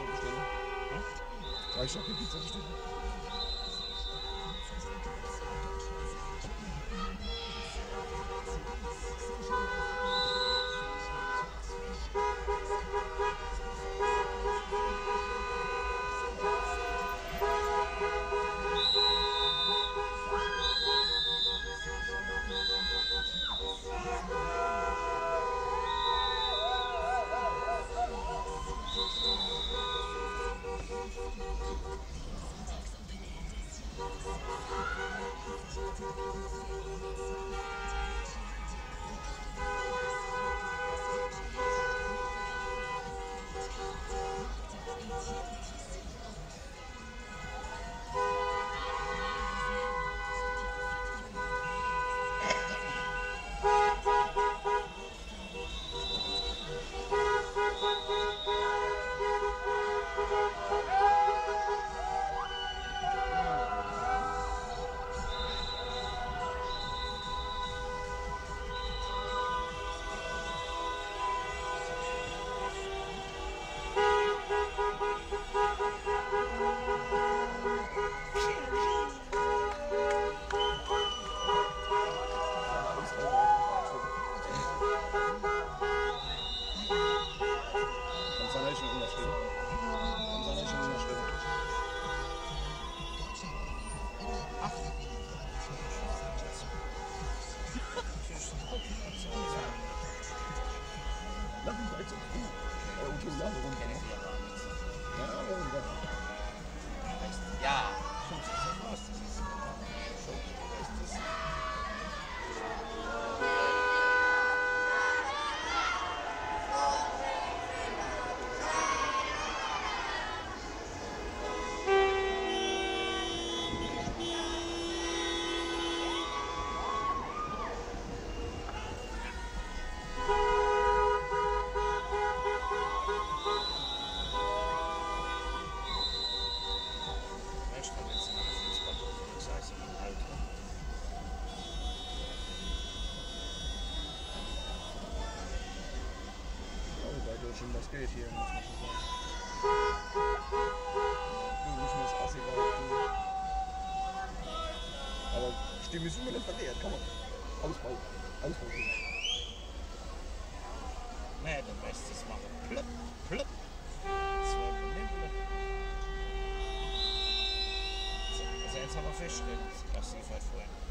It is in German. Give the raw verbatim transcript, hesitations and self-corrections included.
bestellen. Hm? Drei Stücke Pizza bestellen. Ja. Schon das Geld hier, muss man schon sagen. Du musst mir das Assi warten. Aber Stimme ist immer nicht verkehrt, kann man. Ausbau. Ausbau. Nee, du weißt es machen. Plöpp, plöpp. Zwei Minuten. Also jetzt haben wir festgestellt, das passiv halt vorhin.